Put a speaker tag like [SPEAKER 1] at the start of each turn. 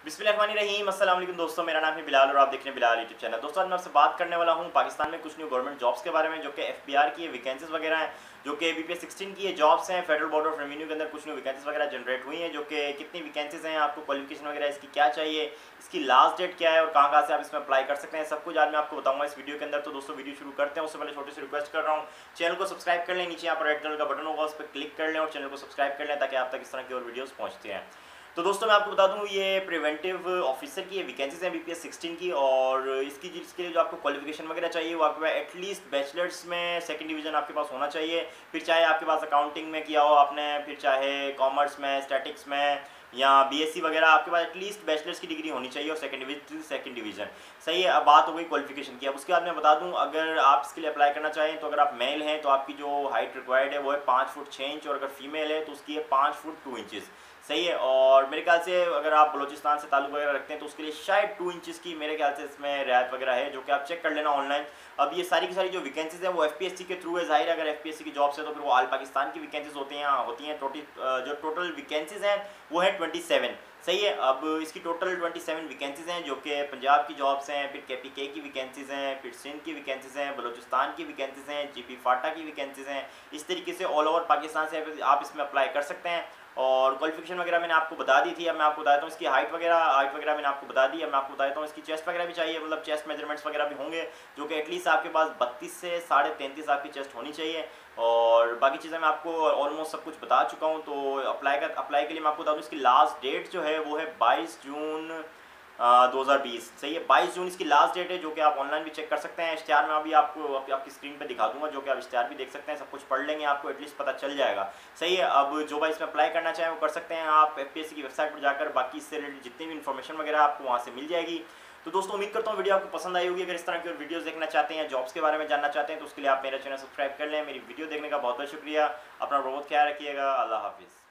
[SPEAKER 1] बिस्मिल्लाहिर्रहमानिर्रहीम। अस्सलाम वालेकुम दोस्तों, मेरा नाम है बिलाल और आप देख रहे हैं बिलाल यूट्यूब चैनल। दोस्तों आज मैं आपसे बात करने वाला हूँ पाकिस्तान में कुछ न्यू गवर्नमेंट जॉब्स के बारे में, जो कि एफबीआर की वैकेंसीज वगैरह हैं, जो कि बीपीएस 16 की ये जॉब्स हैं। फेडरल बोर्ड ऑफ रेवेन्यू के अंदर कुछ न्यू वैकेंसीज वगैरह जनरेट हुई हैं, जो कि कितनी वैकेंसीज हैं, आपको क्वालिफिकेशन वगैरह इसकी क्या चाहिए, इसकी लास्ट डेट क्या है और कहाँ कहाँ से आप इसमें अप्लाई कर सकते हैं, सब कुछ आज मैं आपको बताऊंगा इस वीडियो के अंदर। तो दोस्तों वीडियो शुरू करते हैं उससे पहले छोटी सी रिक्वेस्ट कर रहा हूँ, चैनल को सब्सक्राइब कर लें, नीचे यहाँ पर रेड कलर का बटन होगा उस पर क्लिक कर लें और चैनल को सब्सक्राइब कर लें ताकि आप तक इस तरह की और वीडियोस पहुँचते हैं। तो दोस्तों मैं आपको बता दूं, ये प्रिवेंटिव ऑफिसर की ये वैकेंसीज हैं बीपीएस 16 की, और इसके लिए जो आपको क्वालिफिकेशन वगैरह चाहिए वो आपके पास एटलीस्ट बैचलर्स में सेकंड डिवीजन आपके पास होना चाहिए। फिर चाहे आपके पास अकाउंटिंग में किया हो आपने, फिर चाहे कॉमर्स में, स्टैटिक्स में या बीएससी वगैरह, आपके पास एटलीस्ट बैचलर्स की डिग्री होनी चाहिए और सेकंड डिवीजन। सही है, अब बात हो गई क्वालिफिकेशन की। अब उसके बाद मैं बता दूं, अगर आप इसके लिए अप्लाई करना चाहें तो अगर आप मेल हैं तो आपकी जो हाइट रिक्वायर्ड है वो है 5 फुट 6 इंच, और अगर फीमेल है तो उसकी है 5 फुट 2 इंचज़। सही है, और मेरे ख्याल से अगर आप बलोचिस्तान से ताल्लुक़ वगैरह रखते हैं तो उसके लिए शायद 2 इंचज़ की मेरे ख्याल से इसमें रियायत वगैरह है, जो कि आप चेक कर लेना ऑनलाइन। अब ये सारी की सारी जो वैकेंसीज है वो एफपीएससी के थ्रू है। जाहिर है अगर एफपीएससी की जॉब्स है तो फिर वो ऑल पाकिस्तान की वैकेंसीज होती हैं। जो टोटल वैकेंसीज हैं वो है 27। सही है, अब इसकी टोटल 27 वैकेंसीज हैं, जो कि पंजाब की जॉब्स हैं, फिर केपीके की वैकेंसीज हैं, फिर सिंध की वैकेंसीज हैं, बलोचिस्तान की वैकेंसीज हैं, जीपी फाटा की वैकेंसीज हैं। इस तरीके से ऑल ओवर पाकिस्तान से आप इसमें अप्लाई कर सकते हैं। और क्वालिफिकेशन वगैरह मैंने आपको बता दी थी। अब मैं आपको बताता हूँ इसकी हाइट वगैरह मैंने आपको बता दी। अब मैं आपको बताता हूँ इसकी चेस्ट वगैरह भी चाहिए, मतलब चेस्ट मेजरमेंट्स वगैरह भी होंगे, जो कि एटलीस्ट आपके पास 32 से 33.5 आपकी चेस्ट होनी चाहिए। और बाकी चीज़ें मैं आपको ऑलमोस्ट सब कुछ बता चुका हूँ। तो अप्लाई के लिए मैं आपको बता दूँ, इसकी लास्ट डेट जो है वो है 22 जून 2020। सही है, 22 जून इसकी लास्ट डेट है, जो कि आप ऑनलाइन भी चेक कर सकते हैं। इश्तिहार में अभी आपको आपकी स्क्रीन पे दिखा दूंगा, जो कि आप इश्तिहार भी देख सकते हैं, सब कुछ पढ़ लेंगे आपको एटलीस्ट पता चल जाएगा। सही है, अब जो भाई इसमें अप्लाई करना चाहें वो कर सकते हैं आप एफपीएससी की वेबसाइट पर जाकर। बाकी इससे रिलेटेड जितनी भी इन्फॉर्मेशन वगैरह आपको वहाँ से मिल जाएगी। तो दोस्तों उम्मीद करता हूँ वीडियो आपको पसंद आई होगी। अगर इस तरह की और वीडियोस देखना चाहते हैं, जॉब्स के बारे में जानना चाहते हैं, तो उसके लिए आप मेरा चैनल सब्सक्राइब कर लें। मेरी वीडियो देखने का बहुत बहुत शुक्रिया। अपना बहुत ख्याल रखिएगा। अल्लाह हाफिज़।